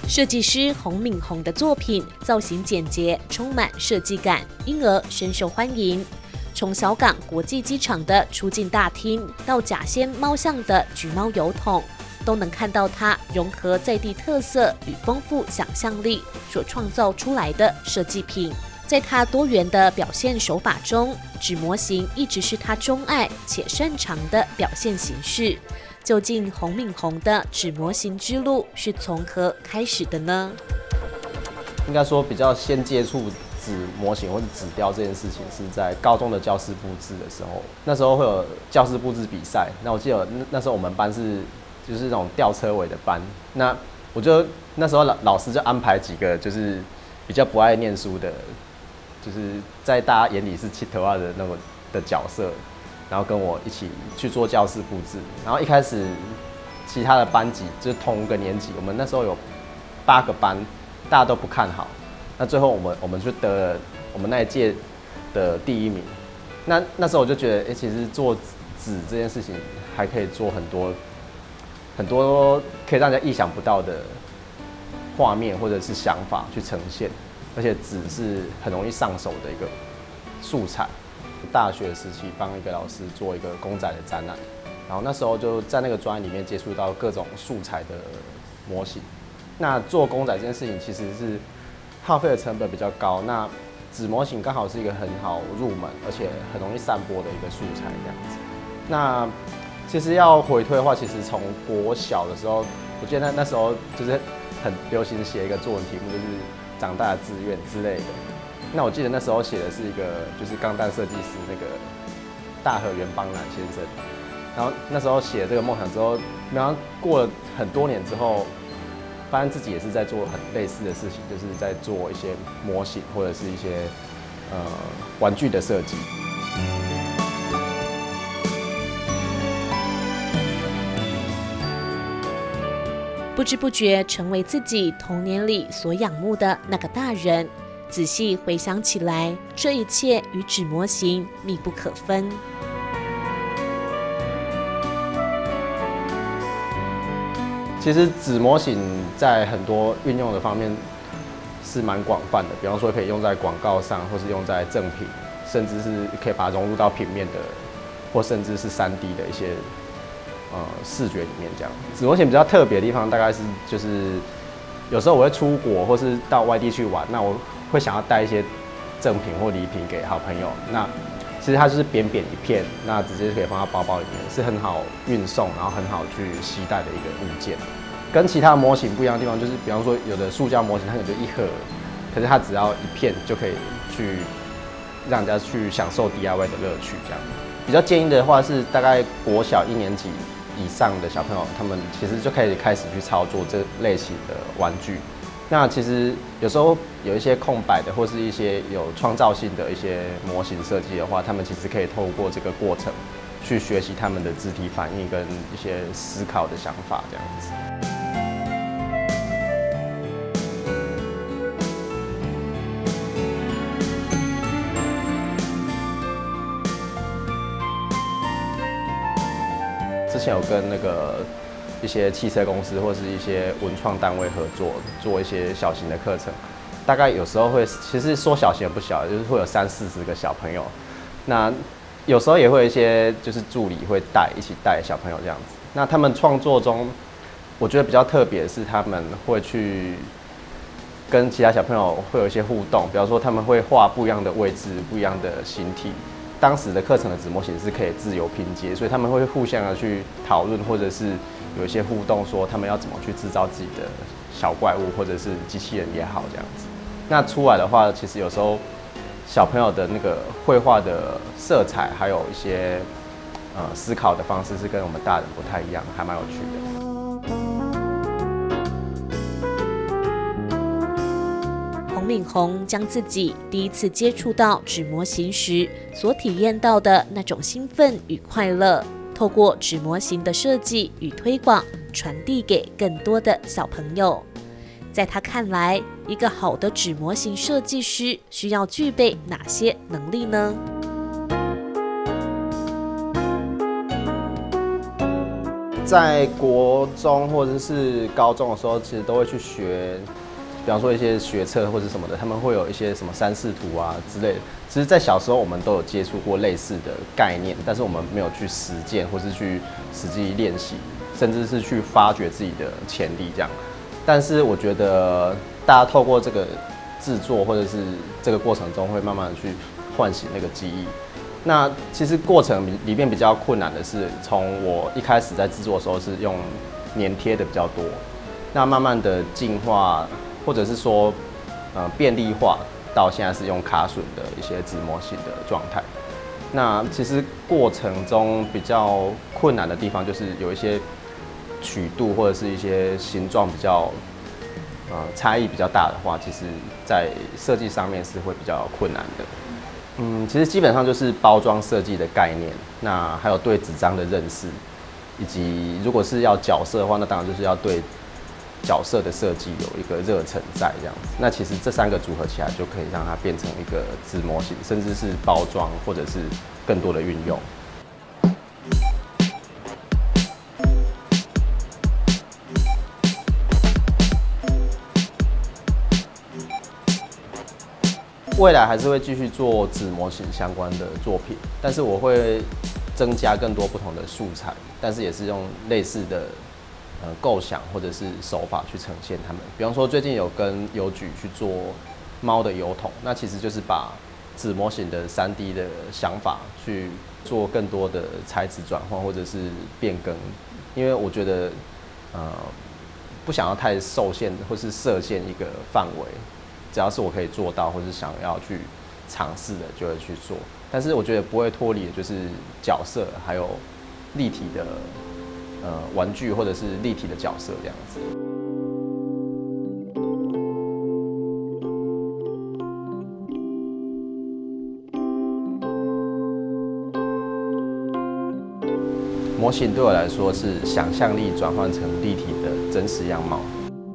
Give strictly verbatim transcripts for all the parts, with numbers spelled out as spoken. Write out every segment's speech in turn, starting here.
设计师洪敏宏的作品造型简洁，充满设计感，因而深受欢迎。从小港国际机场的出境大厅到甲仙猫巷的橘猫邮筒，都能看到它融合在地特色与丰富想象力所创造出来的设计品。在它多元的表现手法中，纸模型一直是他钟爱且擅长的表现形式。究竟洪敏宏的纸模型之路是从何开始的呢？ 应该说比较先接触纸模型或者纸雕这件事情，是在高中的教室布置的时候。那时候会有教室布置比赛，那我记得那时候我们班是就是那种吊车尾的班。那我就那时候老老师就安排几个就是比较不爱念书的，就是在大家眼里是七头啊的那种的角色。然后跟我一起去做教室布置，然后一开始其他的班级就是同一个年级，我们那时候有八个班，大家都不看好，那最后我们我们就得了我们那一届的第一名。那那时候我就觉得，哎、欸，其实做纸这件事情还可以做很多很多可以让人家意想不到的画面或者是想法去呈现，而且纸是很容易上手的一个素材。大学时期帮一个老师做一个公仔的展览，然后那时候就在那个专案里面接触到各种素材的模型。那做公仔这件事情其实是耗费的成本比较高，那纸模型刚好是一个很好入门，而且很容易散播的一个素材这样子。那其实要回推的话，其实从国小的时候，我记得那那时候就是很流行写一个作文题目，就是长大的志愿之类的。那我记得那时候写的是一个就是钢弹设计师那个大和原邦男先生，然后那时候写了这个梦想之后，然后过了很多年之后，发现自己也是在做很类似的事情，就是在做一些模型或者是一些呃玩具的设计。 不知不觉成为自己童年里所仰慕的那个大人。仔细回想起来，这一切与纸模型密不可分。 其实纸模型在很多运用的方面是蛮广泛的，比方说可以用在广告上，或是用在赠品，甚至是可以把它融入到平面的，或甚至是 三 D 的一些呃视觉里面。这样，纸模型比较特别的地方，大概是就是有时候我会出国或是到外地去玩，那我会想要带一些赠品或礼品给好朋友。那其实它就是扁扁一片，那直接可以放到包包里面，是很好运送，然后很好去携带的一个物件。跟其他模型不一样的地方，就是比方说有的塑胶模型，它可能就一盒，可是它只要一片就可以去让人家去享受 D I Y 的乐趣。这样比较建议的话是，大概国小一年级以上的小朋友，他们其实就可以开始去操作这类型的玩具。那其实有时候有一些空白的，或是一些有创造性的一些模型设计的话，他们其实可以透过这个过程去学习他们的肢体反应跟一些思考的想法，这样子。之前有跟那个一些汽车公司或是一些文创单位合作，做一些小型的课程。大概有时候会，其实说小型也不小，就是会有三四十个小朋友。那有时候也会有一些就是助理会带一起带小朋友这样子。那他们创作中，我觉得比较特别的是他们会去跟其他小朋友会有一些互动，比方说他们会画不一样的位置、不一样的形体。当时的课程的纸模型是可以自由拼接，所以他们会互相的去讨论，或者是有一些互动，说他们要怎么去制造自己的小怪物，或者是机器人也好这样子。那出来的话，其实有时候小朋友的那个绘画的色彩，还有一些呃思考的方式是跟我们大人不太一样，还蛮有趣的。 洪敏宏将自己第一次接触到纸模型时所体验到的那种兴奋与快乐，透过纸模型的设计与推广，传递给更多的小朋友。在他看来，一个好的纸模型设计师需要具备哪些能力呢？ 这在国中或者是高中的时候，其实都会去学，比方说一些学测或者什么的，他们会有一些什么三视图啊之类的。其实，在小时候我们都有接触过类似的概念，但是我们没有去实践，或是去实际练习，甚至是去发掘自己的潜力这样。但是我觉得大家透过这个制作或者是这个过程中，会慢慢的去唤醒那个记忆。那其实过程里面比较困难的是，从我一开始在制作的时候是用粘贴的比较多，那慢慢的进化，或者是说呃便利化，到现在是用卡榫的一些纸模型的状态。那其实过程中比较困难的地方，就是有一些曲度或者是一些形状比较呃差异比较大的话，其实在设计上面是会比较困难的。嗯，其实基本上就是包装设计的概念，那还有对纸张的认识，以及如果是要角色的话，那当然就是要对角色的设计有一个热忱在这样子。那其实这三个组合起来，就可以让它变成一个纸模型，甚至是包装或者是更多的运用。未来还是会继续做纸模型相关的作品，但是我会增加更多不同的素材，但是也是用类似的呃构想或者是手法去呈现它们。比方说最近有跟邮局去做猫的邮筒，那其实就是把纸模型的 三 D 的想法去做更多的材质转换或者是变更，因为我觉得呃不想要太受限或是设限一个范围。只要是我可以做到，或是想要去尝试的，就会去做。但是我觉得不会脱离的就是角色，还有立体的呃玩具，或者是立体的角色这样子。模型对我来说是想象力转换成立体的真实样貌。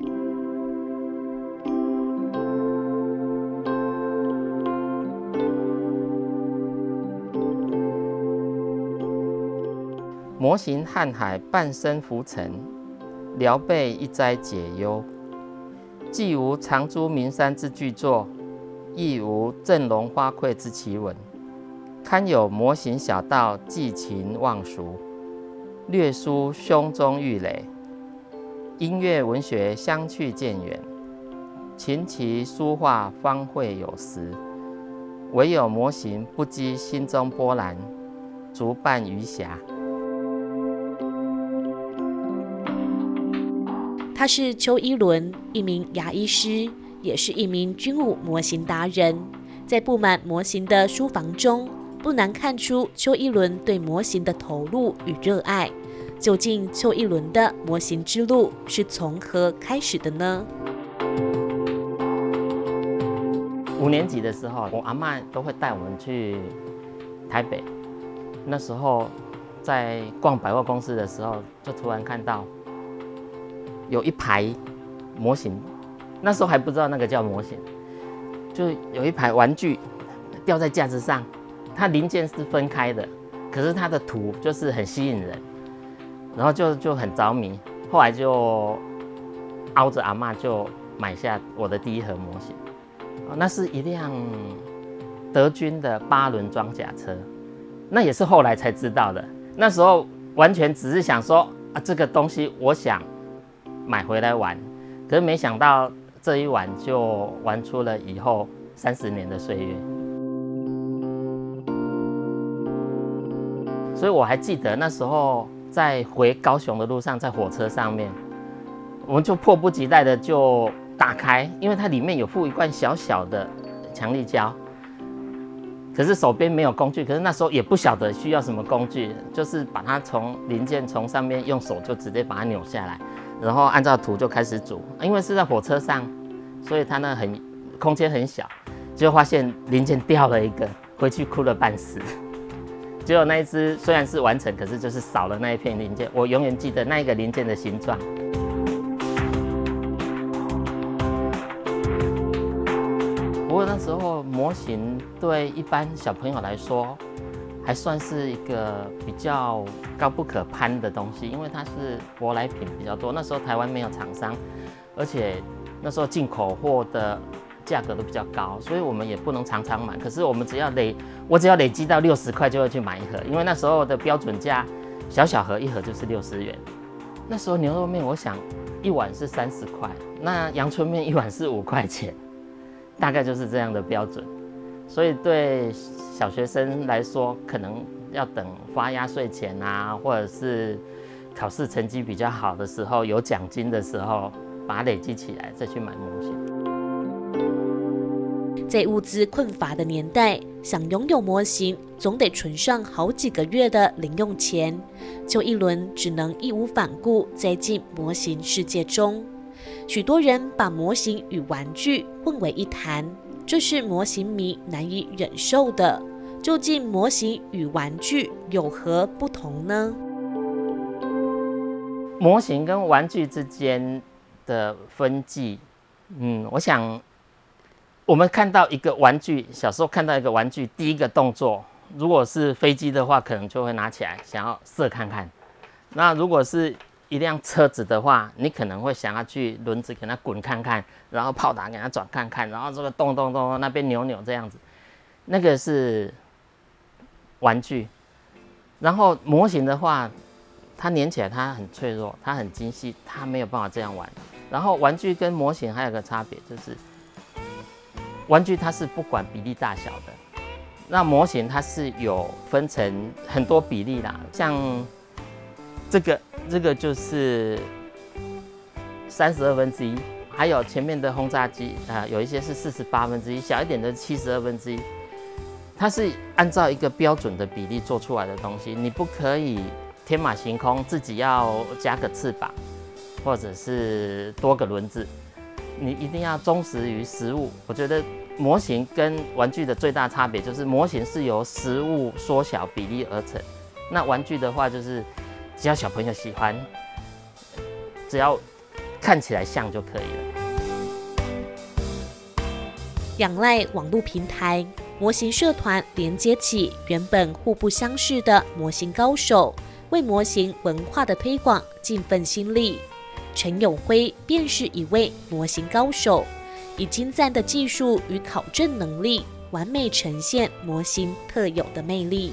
模型瀚海半生浮沉，聊备一斋解忧。既无长租名山之巨作，亦无振聋花聩之奇闻，堪有模型小道寄情忘俗，略抒胸中郁垒。音乐文学相去渐远，琴棋书画方会有时。唯有模型不羁心中波澜，足伴余暇。 他是邱一伦，一名牙医师，也是一名军武模型达人。在布满模型的书房中，不难看出邱一伦对模型的投入与热爱。究竟邱一伦的模型之路是从何开始的呢？ 五年级的时候，我阿嬷都会带我们去台北。那时候在逛百货公司的时候，就突然看到有一排模型，那时候还不知道那个叫模型，就有一排玩具吊在架子上，它零件是分开的，可是它的图就是很吸引人，然后就就很着迷。后来就凹着阿嬷就买下我的第一盒模型，那是一辆德军的八轮装甲车，那也是后来才知道的。那时候完全只是想说啊，这个东西我想买回来玩，可是没想到这一玩就玩出了以后三十年的岁月。所以我还记得那时候在回高雄的路上，在火车上面，我们就迫不及待的就打开，因为它里面有附一罐小小的强力胶，可是手边没有工具，可是那时候也不晓得需要什么工具，就是把它从零件从上面用手就直接把它扭下来。然后按照图就开始煮，因为是在火车上，所以它那很空间很小，结果发现零件掉了一个，回去哭了半死。结果那一只虽然是完成，可是就是少了那一片零件，我永远记得那一个零件的形状。不过那时候模型对一般小朋友来说还算是一个比较高不可攀的东西，因为它是舶来品比较多。那时候台湾没有厂商，而且那时候进口货的价格都比较高，所以我们也不能常常买。可是我们只要累，我只要累积到六十块就会去买一盒，因为那时候的标准价，小小盒一盒就是六十元。那时候牛肉面，我想一碗是三十块，那阳春面一碗是五块钱，大概就是这样的标准。所以对小学生来说，可能要等发压岁钱啊，或者是考试成绩比较好的时候，有奖金的时候，把它累积起来，再去买模型。 在物资困乏的年代，想拥有模型，总得存上好几个月的零用钱。邱一伦只能义无反顾栽进模型世界中。许多人把模型与玩具混为一谈，这是模型迷难以忍受的。究竟模型与玩具有何不同呢？ 模型跟玩具之间的分际，嗯，我想我们看到一个玩具，小时候看到一个玩具，第一个动作，如果是飞机的话，可能就会拿起来想要射看看；那如果是一辆车子的话，你可能会想要去轮子给它滚看看，然后炮打给它转看看，然后这个动动动那边扭扭这样子，那个是玩具。然后模型的话，它粘起来它很脆弱，它很精细，它没有办法这样玩。然后玩具跟模型还有个差别就是，玩具它是不管比例大小的，那模型它是有分成很多比例啦，像这个这个就是三十二分之一，还有前面的轰炸机啊、呃，有一些是四十八分之一，小一点的七十二分之一，它是按照一个标准的比例做出来的东西，你不可以天马行空，自己要加个翅膀，或者是多个轮子，你一定要忠实于实物。我觉得模型跟玩具的最大差别就是，模型是由实物缩小比例而成，那玩具的话就是只要小朋友喜欢，只要看起来像就可以了。 仰赖网络平台，模型社团连接起原本互不相识的模型高手，为模型文化的推广尽份心力。陈永辉便是一位模型高手，以精湛的技术与考证能力，完美呈现模型特有的魅力。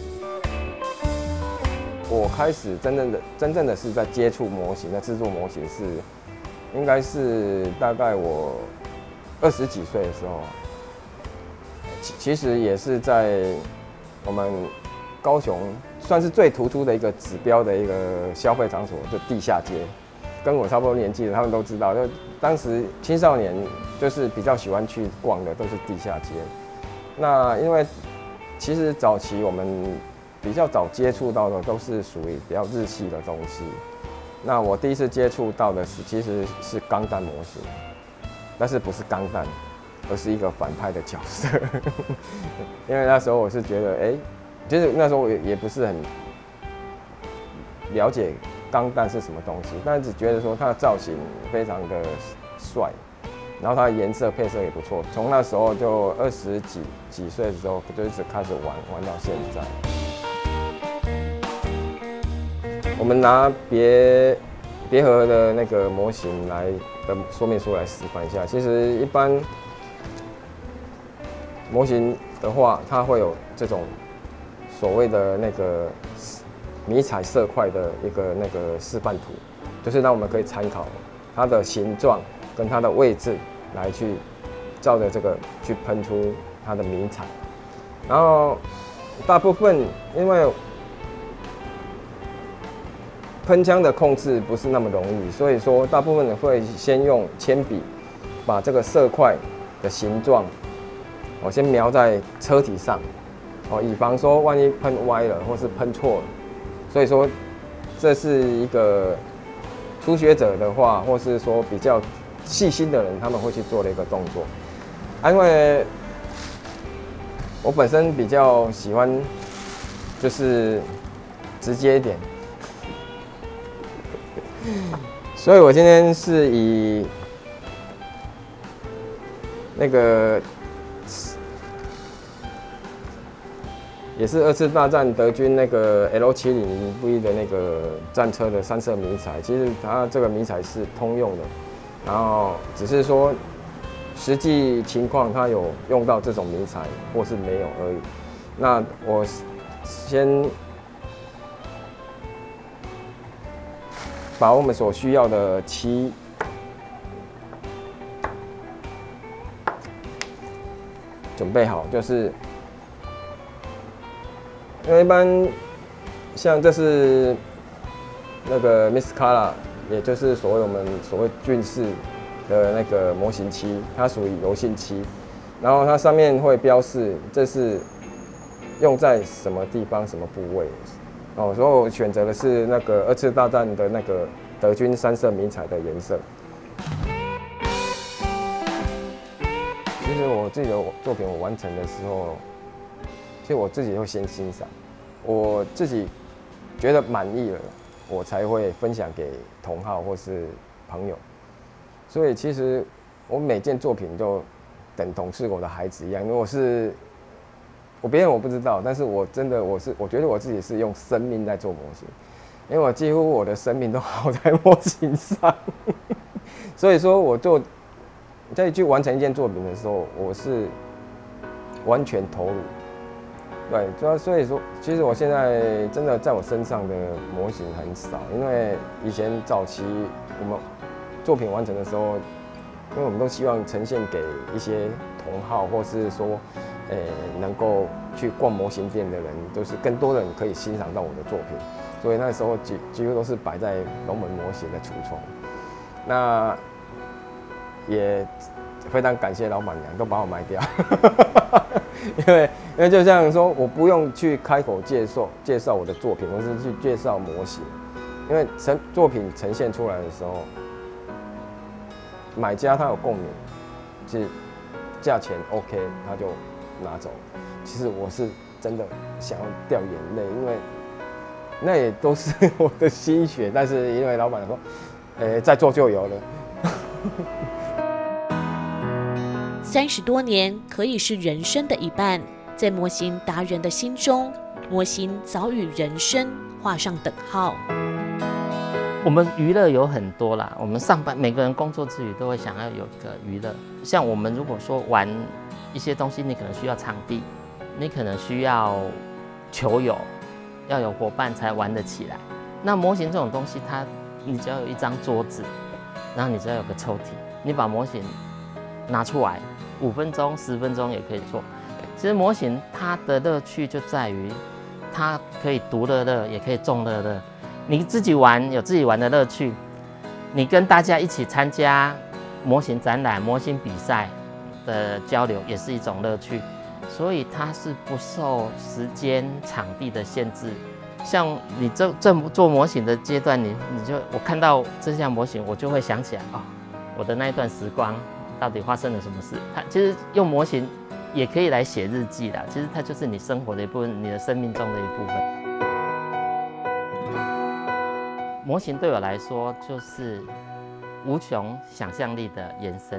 我开始真正的真正的是在接触模型的制作模型是，应该是大概我二十几岁的时候，其其实也是在我们高雄算是最突出的一个指标的一个消费场所，就地下街。跟我差不多年纪的，他们都知道，就当时青少年就是比较喜欢去逛的都是地下街。那因为其实早期我们比较早接触到的都是属于比较日系的东西。那我第一次接触到的是其实是钢弹模型，但是不是钢弹，而是一个反派的角色。因为那时候我是觉得，哎、欸，其实那时候我也不是很了解钢弹是什么东西，但只觉得说它的造型非常的帅，然后它的颜色配色也不错。从那时候就二十几几岁的时候，就一直开始玩，玩到现在。我们拿别别盒的那个模型来的说明书来示范一下。其实一般模型的话，它会有这种所谓的那个迷彩色块的一个那个示范图，就是让我们可以参考它的形状跟它的位置来去照着这个去喷出它的迷彩。然后大部分因为喷枪的控制不是那么容易，所以说大部分会先用铅笔把这个色块的形状，我先描在车体上，哦，以防说万一喷歪了或是喷错了。所以说，这是一个初学者的话，或是说比较细心的人，他们会去做的一个动作。啊，因为我本身比较喜欢就是直接一点，所以我今天是以那个也是二次大战德军那个 L 七零零 V 的那个战车的三色迷彩，其实它这个迷彩是通用的，然后只是说实际情况它有用到这种迷彩或是没有而已。那我先把我们所需要的漆准备好，就是因为一般像这是那个 Miscala， 也就是所谓我们所谓军事的那个模型漆，它属于油性漆，然后它上面会标示这是用在什么地方、什么部位。哦，所以我选择的是那个二次大战的那个德军三色迷彩的颜色。其实我自己的作品我完成的时候，其实我自己会先欣赏，我自己觉得满意了，我才会分享给同好或是朋友。所以其实我每件作品就等同是我的孩子一样，因为我是我别人我不知道，但是我真的我是我觉得我自己是用生命在做模型，因为我几乎我的生命都耗在模型上，所以说我就在去完成一件作品的时候，我是完全投入。对，主要所以说，其实我现在真的在我身上的模型很少，因为以前早期我们作品完成的时候，因为我们都希望呈现给一些同好，或是说，呃，能够去逛模型店的人，就是更多人可以欣赏到我的作品，所以那时候几几乎都是摆在龙门模型的橱窗。那也非常感谢老板娘，都把我卖掉，因为因为就像说，我不用去开口介绍介绍我的作品，我是去介绍模型，因为成作品呈现出来的时候，买家他有共鸣，其实价钱 OK， 他就拿走。其实我是真的想要掉眼泪，因为那也都是我的心血，但是因为老板说，呃，再做就有了。 三十多年可以是人生的一半，在模型达人的心中，模型早与人生画上等号。 我们娱乐有很多啦，我们上班每个人工作之余都会想要有一个娱乐。像我们如果说玩一些东西，你可能需要场地，你可能需要球友，要有伙伴才玩得起来。那模型这种东西，它你只要有一张桌子，然后你只要有个抽屉，你把模型拿出来，五分钟、十分钟也可以做。其实模型它的乐趣就在于，它可以独乐乐，也可以众乐乐。你自己玩有自己玩的乐趣，你跟大家一起参加模型展览、模型比赛的交流也是一种乐趣，所以它是不受时间、场地的限制。像你正正做模型的阶段，你你就我看到这项模型，我就会想起来哦，我的那一段时光到底发生了什么事？它其实用模型也可以来写日记啦，其实它就是你生活的一部分，你的生命中的一部分。模型对我来说就是无穷想象力的延伸。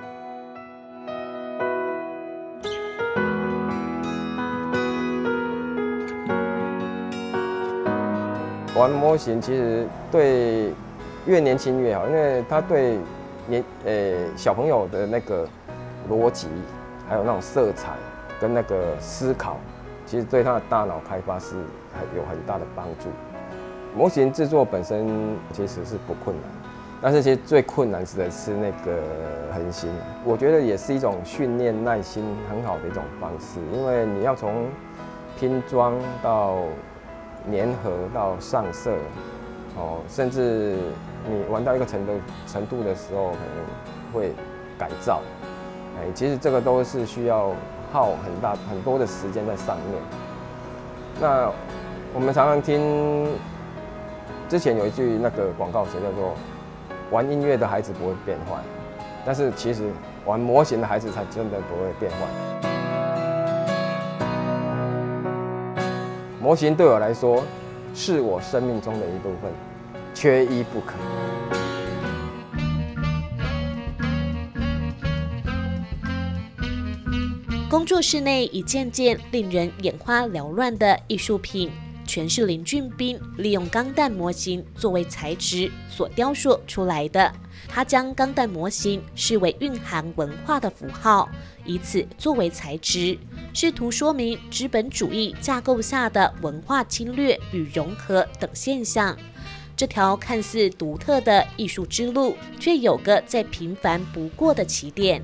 玩模型其实对越年轻越好，因为它对年呃小朋友的那个逻辑，还有那种色彩跟那个思考，其实对他的大脑开发是有很大的帮助。模型制作本身其实是不困难，但是其实最困难的是那个恒心。我觉得也是一种训练耐心很好的一种方式，因为你要从拼装到粘合到上色，哦，甚至你玩到一个程度程度的时候，可能会改造。哎，其实这个都是需要耗很大很多的时间在上面。那我们常常听。之前有一句那个广告词叫做“玩音乐的孩子不会变坏”，但是其实玩模型的孩子才真的不会变坏。模型对我来说是我生命中的一部分，缺一不可。 工作室内一件件令人眼花缭乱的艺术品，全是林俊彬利用钢弹模型作为材质所雕塑出来的。他将钢弹模型视为蕴含文化的符号，以此作为材质，试图说明资本主义架构下的文化侵略与融合等现象。这条看似独特的艺术之路，却有个再平凡不过的起点。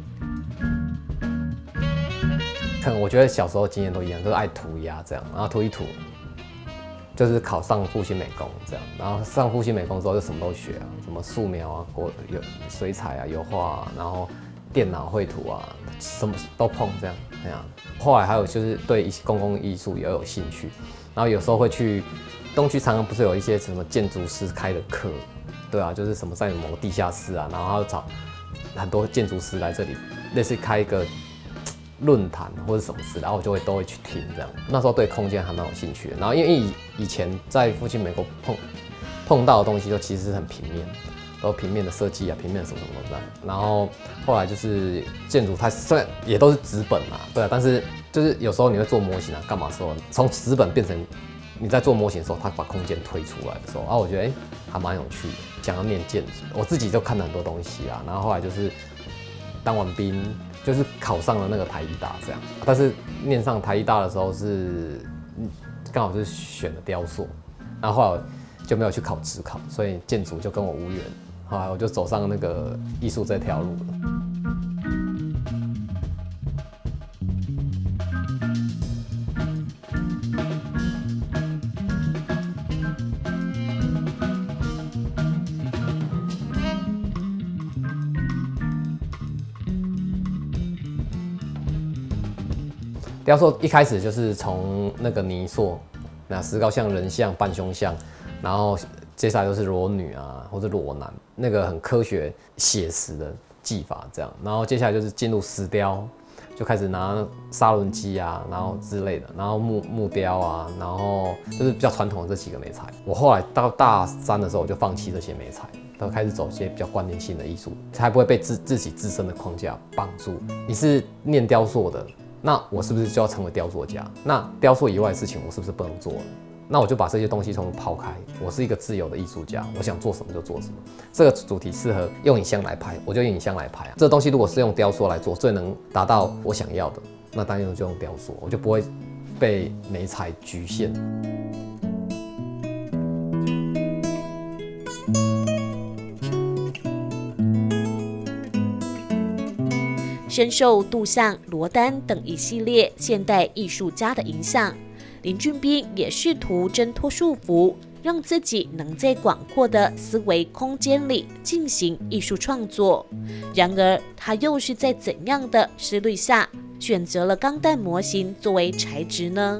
可能我觉得小时候经验都一样，都是爱涂鸦这样，然后涂一涂，就是考上复兴美工这样，然后上复兴美工之后就什么都学啊，什么素描啊、国有水彩啊、油画啊，然后电脑绘图啊，什么都碰这样那样。后来还有就是对一些公共艺术也有兴趣，然后有时候会去东区，常常不是有一些什么建筑师开的课，对啊，就是什么在某个地下室啊，然后他就找很多建筑师来这里，类似开一个论坛或者什么事，然后我就会都会去听这样。那时候对空间还蛮有兴趣的。然后因为以以前在复兴美工碰碰到的东西，就其实是很平面，都平面的设计啊，平面什么什么的。然后后来就是建筑，它虽然也都是纸本嘛，对啊，但是就是有时候你会做模型啊，干嘛的时候，从纸本变成你在做模型的时候，它把空间推出来的时候，啊，我觉得哎、欸、还蛮有趣的。讲到念建筑，我自己就看了很多东西啊。然后后来就是当完兵。就是考上了那个台艺大这样，但是念上台艺大的时候是刚好是选了雕塑，然后后来就没有去考指考，所以建筑就跟我无缘。后来我就走上那个艺术这条路了。雕塑一开始就是从那个泥塑，那石膏像、人像、半胸像，然后接下来都是裸女啊，或者裸男，那个很科学写实的技法这样。然后接下来就是进入石雕，就开始拿砂轮机啊，然后之类的，然后木木雕啊，然后就是比较传统的这几个媒材。我后来到大三的时候，我就放弃这些媒材，都开始走一些比较观念性的艺术，才不会被自自己自身的框架绑住。你是念雕塑的。那我是不是就要成为雕塑家？那雕塑以外的事情，我是不是不能做了？那我就把这些东西全部抛开。我是一个自由的艺术家，我想做什么就做什么。这个主题适合用影像来拍，我就用影像来拍啊。这个东西如果是用雕塑来做，最能达到我想要的，那当然就用雕塑，我就不会被媒材局限。 深受杜象、罗丹等一系列现代艺术家的影响，林俊彬也试图挣脱束缚，让自己能在广阔的思维空间里进行艺术创作。然而，他又是在怎样的思虑下选择了钢弹模型作为材质呢？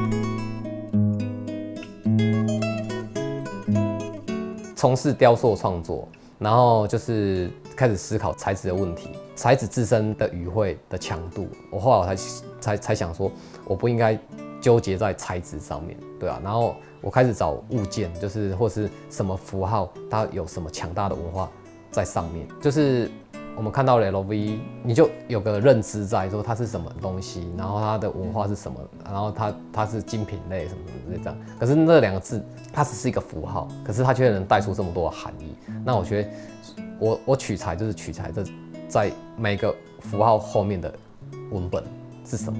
从事雕塑创作，然后就是开始思考材质的问题。材质自身的语汇的强度，我后来我才才才想说，我不应该纠结在材质上面，对啊。然后我开始找物件，就是或是什么符号，它有什么强大的文化在上面。就是我们看到了 L V， 你就有个认知在说它是什么东西，然后它的文化是什么，然后它它是精品类什么什么之类这样。可是那两个字，它只是一个符号，可是它却能带出这么多的含义。那我觉得我我取材就是取材这。在每个符号后面的文本是什么？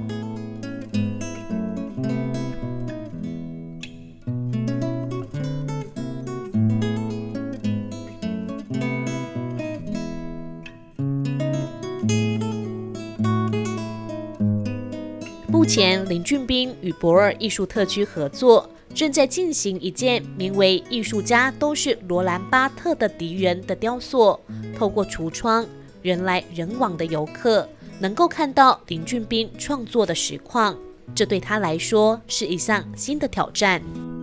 目前，林俊彬与博尔艺术特区合作，正在进行一件名为“艺术家都是罗兰巴特的敌人”的雕塑，透过橱窗。人来人往的游客能够看到林俊彬创作的实况，这对他来说是一项新的挑战。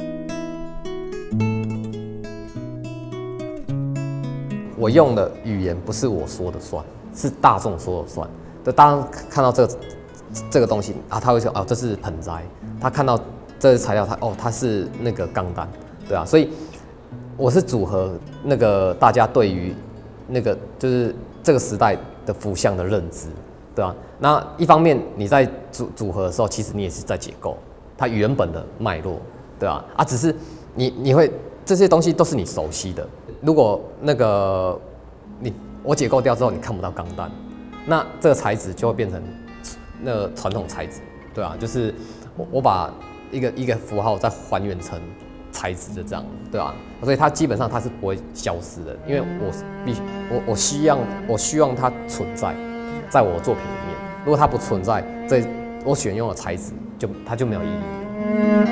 我用的语言不是我说的算，是大众说的算。就大家看到这个这个东西啊，他会说哦，这是盆栽。他看到这个材料，他哦，它是那个钢弹，对啊。所以我是组合那个大家对于那个就是。这个时代的符像的认知， 对啊。那一方面你在组组合的时候，其实你也是在解构它原本的脉络，对啊。啊，只是你你会这些东西都是你熟悉的，如果那个你我解构掉之后，你看不到钢弹，那这个材质就会变成那个传统材质，对啊，就是我我把一个一个符号再还原成材质的这样，对吧、啊？所以它基本上它是不会消失的，因为我必须我我希望我希望它存在在我的作品里面。如果它不存在，这我选用的材质就它就没有意义。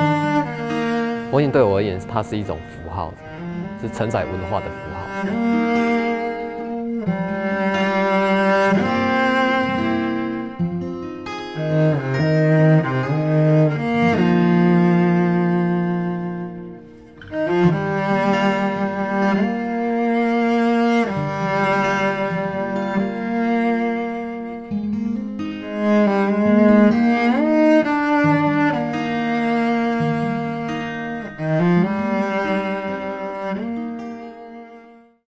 模型对我而言，它是一种符号，是承载文化的符号。